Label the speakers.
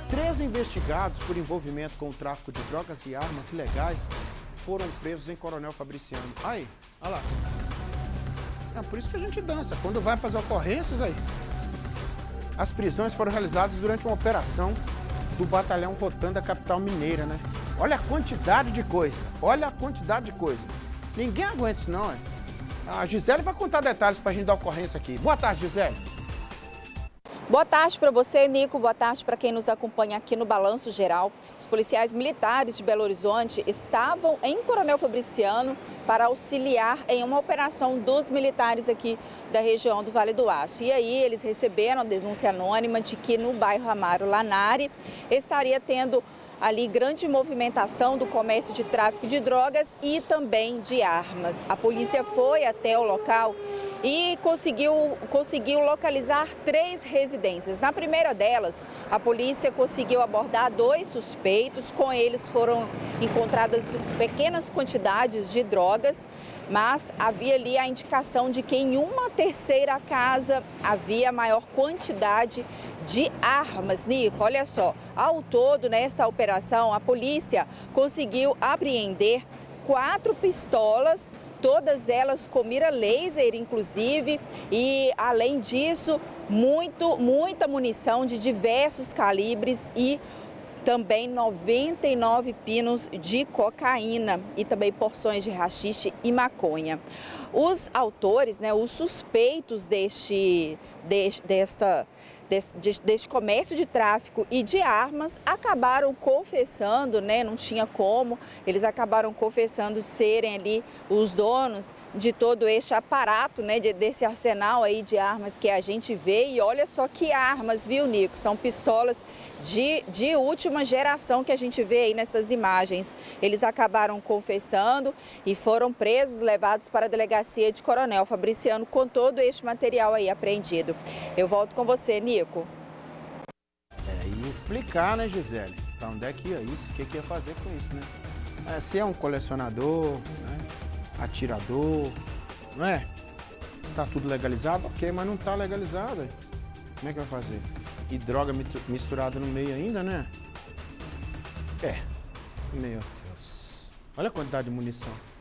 Speaker 1: 3 investigados por envolvimento com o tráfico de drogas e armas ilegais foram presos em Coronel Fabriciano. Aí, olha lá. É por isso que a gente dança, quando vai para as ocorrências aí. As prisões foram realizadas durante uma operação do Batalhão Rotan da capital mineira, né? Olha a quantidade de coisa, olha a quantidade de coisa. Ninguém aguenta isso não, é? A Gisele vai contar detalhes para a gente da ocorrência aqui. Boa tarde, Gisele.
Speaker 2: Boa tarde para você, Nico. Boa tarde para quem nos acompanha aqui no Balanço Geral. Os policiais militares de Belo Horizonte estavam em Coronel Fabriciano para auxiliar em uma operação dos militares aqui da região do Vale do Aço. E aí eles receberam a denúncia anônima de que no bairro Amaro Lanari estaria tendo ali grande movimentação do comércio de tráfico de drogas e também de armas. A polícia foi até o local e conseguiu localizar 3 residências. Na primeira delas, a polícia conseguiu abordar 2 suspeitos. Com eles foram encontradas pequenas quantidades de drogas, mas havia ali a indicação de que em uma terceira casa havia maior quantidade de armas. Nico, olha só, ao todo nesta operação a polícia conseguiu apreender 4 pistolas, todas elas com mira laser, inclusive, e além disso, muita munição de diversos calibres e também 99 pinos de cocaína e também porções de haxixe e maconha. Os autores, os suspeitos deste comércio de tráfico e de armas acabaram confessando, não tinha como, eles acabaram confessando serem ali os donos de todo este aparato, desse arsenal aí de armas que a gente vê. E olha só que armas, viu, Nico? São pistolas de última geração que a gente vê aí nessas imagens. Eles acabaram confessando e foram presos, levados para a delegacia de Coronel Fabriciano com todo este material aí apreendido. Eu volto com você, Nico.
Speaker 1: E explicar, né, Gisele? Pra onde é que ia isso? O que ia fazer com isso, né? Se é um colecionador, né? Atirador, não é? Tá tudo legalizado? Ok, mas não tá legalizado. Aí. Como é que vai fazer? E droga misturada no meio ainda, né? Meu Deus. Olha a quantidade de munição.